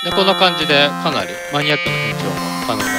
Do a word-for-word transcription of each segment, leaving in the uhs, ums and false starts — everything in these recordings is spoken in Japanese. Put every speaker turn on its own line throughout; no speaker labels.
でこんな感じでかなりマニアックな変調も可能になります。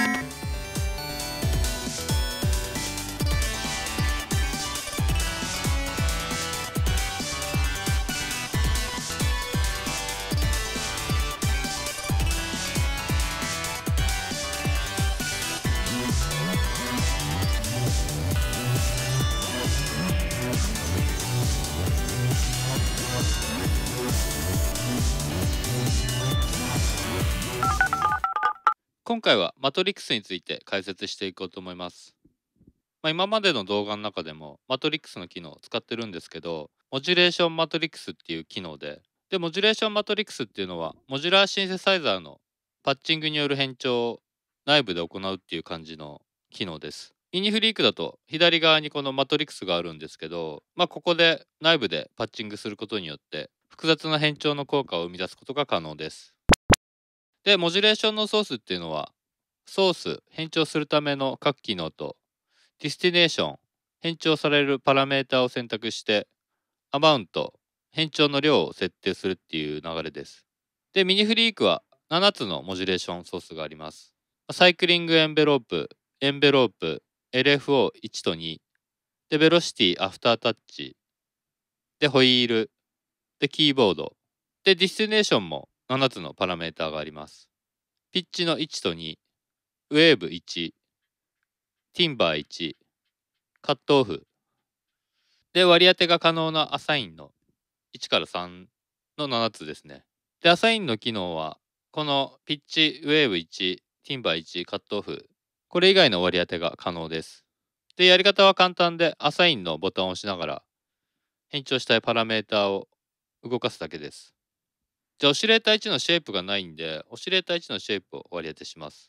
今回はマトリックスについて解説していこうと思います。まあ、今までの動画の中でもマトリックスの機能を使ってるんですけど、モジュレーションマトリックスっていう機能で、で、モジュレーションマトリックスっていうのは、モジュラーシンセサイザーのパッチングによる変調を内部で行うっていう感じの機能です。ミニフリークだと左側にこのマトリックスがあるんですけど、まあ、ここで内部でパッチングすることによって複雑な変調の効果を生み出すことが可能です。で、モジュレーションのソースっていうのは、ソース、変調するための各機能と、ディスティネーション、変調されるパラメータを選択して、アマウント、変調の量を設定するっていう流れです。で、ミニフリークはななつのモジュレーションソースがあります。サイクリングエンベロープ、エンベロープ、エルエフオーいち とに、で、ベロシティ、アフタータッチ、で、ホイール、で、キーボード、で、ディスティネーションもななつのパラメータがあります。ピッチのいちとに、ウェーブいち、ティンバーいち、カットオフ。で、割り当てが可能なアサインのいちからさんのななつですね。で、アサインの機能は、このピッチ、ウェーブいち、ティンバーいち、カットオフ。これ以外の割り当てが可能です。で、やり方は簡単で、アサインのボタンを押しながら、変調したいパラメータを動かすだけです。じゃあ、オシレーターいちのシェイプがないんで、オシレーターいちのシェイプを割り当てします。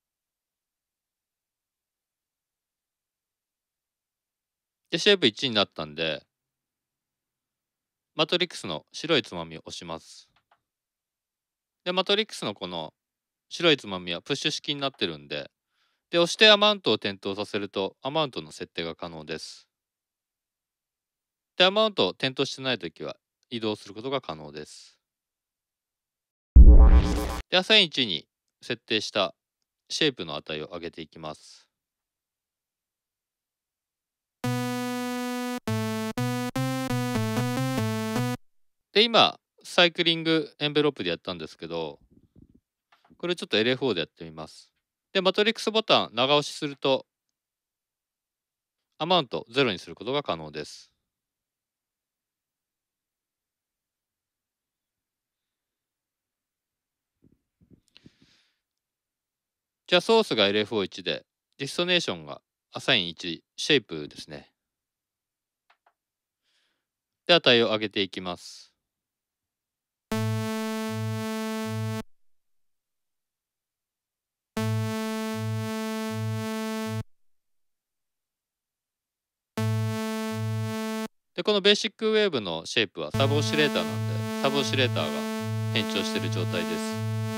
で、シェイプいちになったんで、マトリックスの白いつまみを押します。で、マトリックスのこの白いつまみはプッシュ式になってるんで、で、押してアマウントを点灯させると、アマウントの設定が可能です。で、アマウントを点灯してないときは移動することが可能です。で、アサインいちに設定したシェイプの値を上げていきます。で、今、サイクリングエンベロープでやったんですけど、これちょっと エルエフオー でやってみます。で、マトリックスボタン長押しすると、アマウントゼロにすることが可能です。じゃあソースが エルエフオーいち で、ディストネーションがアサインいち、シェイプですね。で、値を上げていきます。で、このベーシックウェーブのシェイプはサブオシレーターなんで、サブオシレーターが変調している状態です。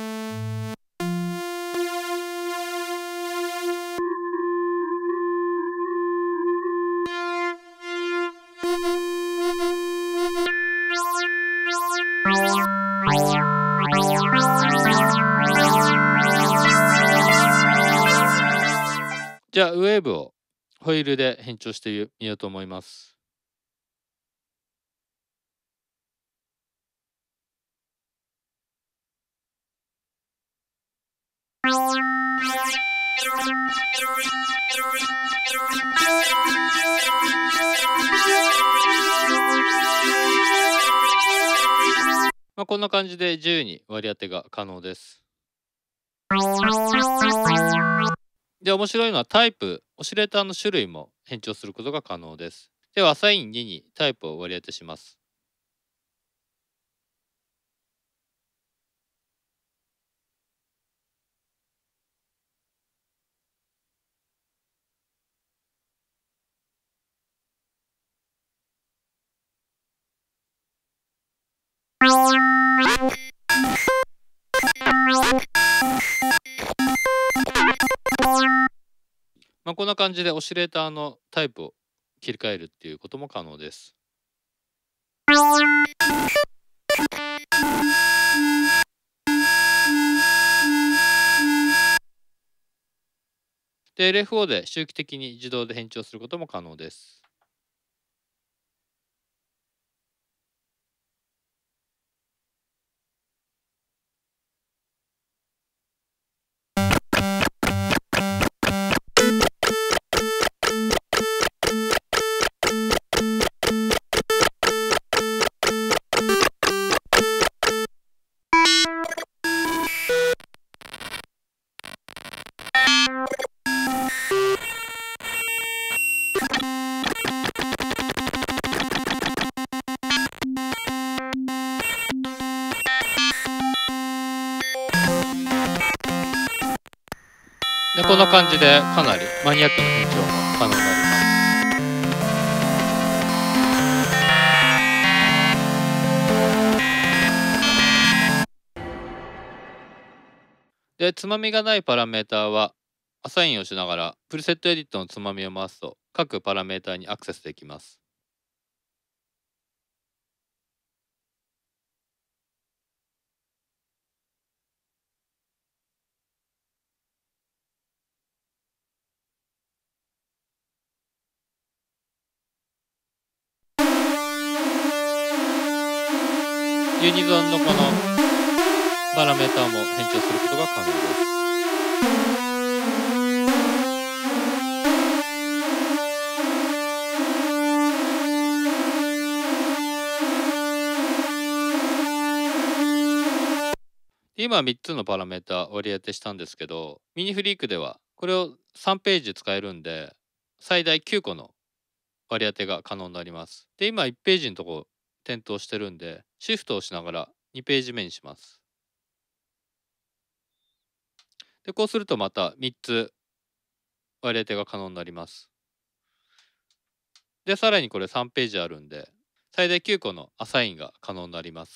じゃあ、ウェーブをホイールで変調してみようと思います。まあ、こんな感じで自由に割り当てが可能です。で、面白いのはタイプ、オシレーターの種類も変調することが可能です。では、アサインににタイプを割り当てします。まあ、こんな感じでオシレーターのタイプを切り替えるっていうことも可能です。 で、エルエフオー で周期的に自動で変調することも可能です。で、こんな感じでかなりマニアックな変調も可能になります。で、つまみがないパラメータはアサインをしながらプリセットエディットのつまみを回すと各パラメータにアクセスできます。ユニゾンのこのパラメータも変調することが可能です。今みっつのパラメータ割り当てしたんですけど、ミニフリークではこれをさんページ使えるんで、最大きゅうこの割り当てが可能になります。で、今いちページのとこ点灯してるんで、シフトをしながらにページ目にします。で、こうするとまたみっつ割り当てが可能になります。で、さらにこれさんページあるんで、最大きゅうこのアサインが可能になります。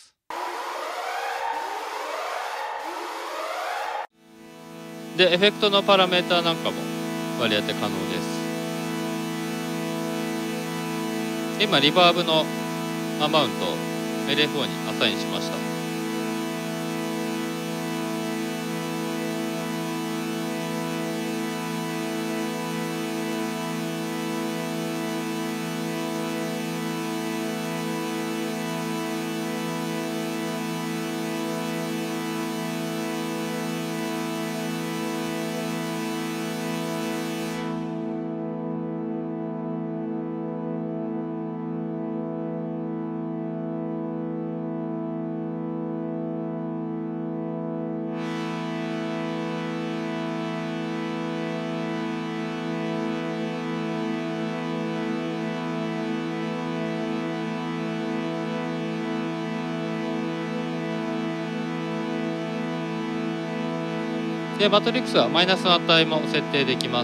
で、エフェクトのパラメータなんかも割り当て可能です。今、リバーブのアマウントを エルエフオー にアサインしました。で、マトリックスはマイナスの値も設定できます。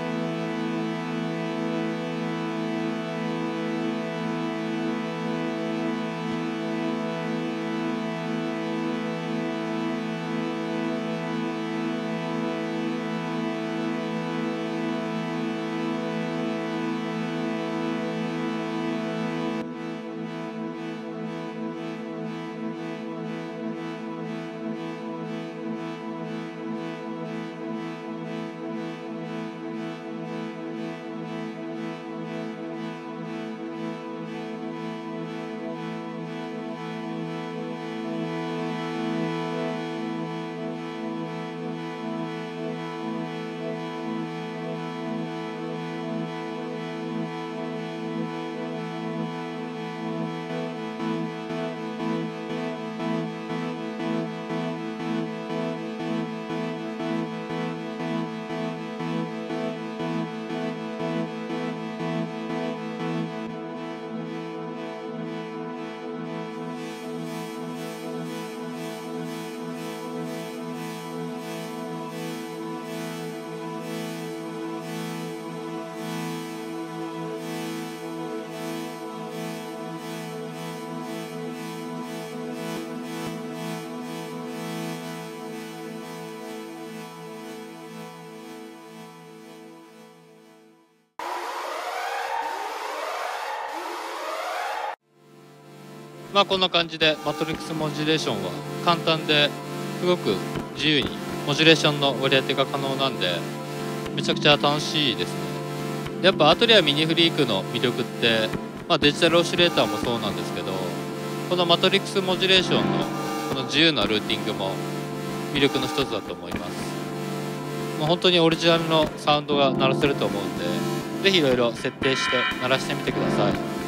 まあこんな感じでマトリックスモジュレーションは簡単ですごく自由にモジュレーションの割り当てが可能なんで、 めちゃくちゃ楽しいですね。やっぱアトリアミニフリークの魅力って、まあ、デジタルオシレーターもそうなんですけど、このマトリックスモジュレーションのこの自由なルーティングも魅力の一つだと思います。もう本当にオリジナルのサウンドが鳴らせると思うんで、ぜひいろいろ設定して鳴らしてみてください。